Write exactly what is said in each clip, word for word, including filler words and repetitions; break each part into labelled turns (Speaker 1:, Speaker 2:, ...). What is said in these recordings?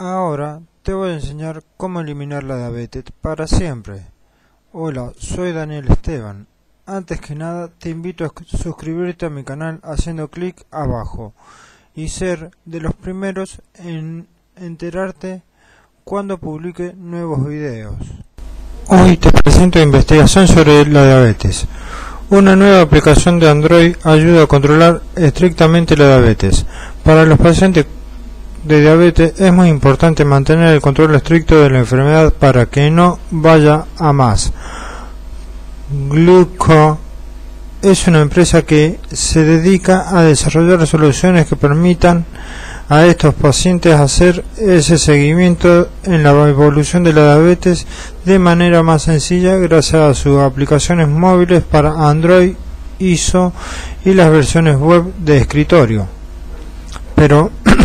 Speaker 1: Ahora te voy a enseñar cómo eliminar la diabetes para siempre. Hola, soy Daniel Esteban. Antes que nada te invito a suscribirte a mi canal haciendo clic abajo y ser de los primeros en enterarte cuando publique nuevos videos. Hoy te presento investigación sobre la diabetes. Una nueva aplicación de Android ayuda a controlar estrictamente la diabetes. Para los pacientes de diabetes es muy importante mantener el control estricto de la enfermedad para que no vaya a más. Gluco es una empresa que se dedica a desarrollar soluciones que permitan a estos pacientes hacer ese seguimiento en la evolución de la diabetes de manera más sencilla gracias a sus aplicaciones móviles para Android, I S O y las versiones web de escritorio. Pero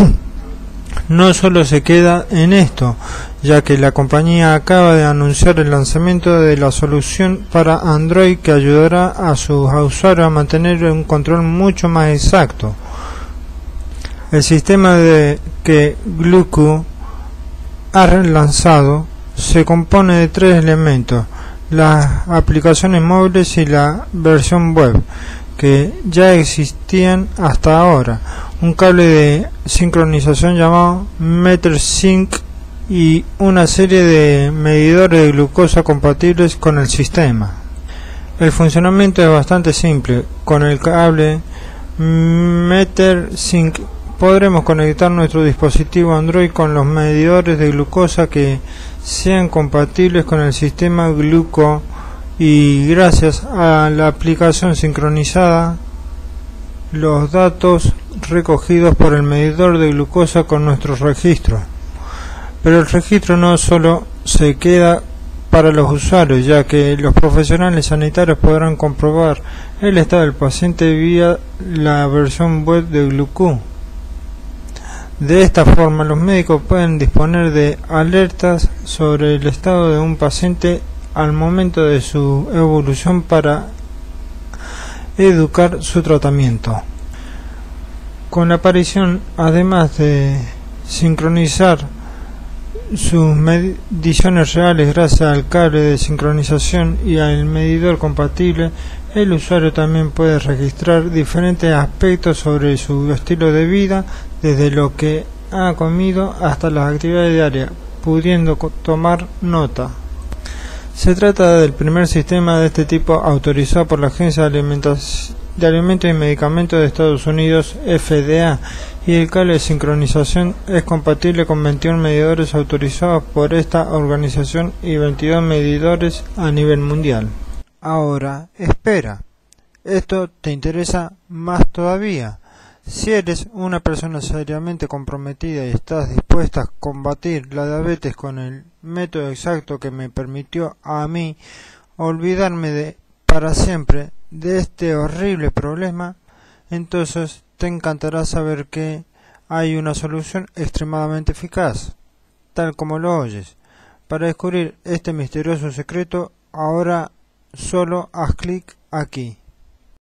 Speaker 1: no solo se queda en esto, ya que la compañía acaba de anunciar el lanzamiento de la solución para Android que ayudará a sus usuarios a mantener un control mucho más exacto. El sistema de que Gluco ha lanzado se compone de tres elementos: las aplicaciones móviles y la versión web, que ya existían hasta ahora, un cable de sincronización llamado MeterSync y una serie de medidores de glucosa compatibles con el sistema. El funcionamiento es bastante simple. Con el cable MeterSync podremos conectar nuestro dispositivo Android con los medidores de glucosa que sean compatibles con el sistema Gluco, y gracias a la aplicación sincronizada los datos recogidos por el medidor de glucosa con nuestros registros. Pero el registro no solo se queda para los usuarios, ya que los profesionales sanitarios podrán comprobar el estado del paciente vía la versión web de Gluco. De esta forma los médicos pueden disponer de alertas sobre el estado de un paciente al momento de su evolución para educar su tratamiento. Con la aparición, además de sincronizar sus mediciones reales gracias al cable de sincronización y al medidor compatible, el usuario también puede registrar diferentes aspectos sobre su estilo de vida, desde lo que ha comido hasta las actividades diarias, pudiendo tomar nota. Se trata del primer sistema de este tipo autorizado por la Agencia de, de Alimentos y Medicamentos de Estados Unidos, F D A, y el cable de sincronización es compatible con veintiún medidores autorizados por esta organización y veintidós medidores a nivel mundial. Ahora, espera, esto te interesa más todavía. Si eres una persona seriamente comprometida y estás dispuesta a combatir la diabetes con el método exacto que me permitió a mí olvidarme de para siempre de este horrible problema, entonces te encantará saber que hay una solución extremadamente eficaz, tal como lo oyes. Para descubrir este misterioso secreto, ahora solo haz clic aquí.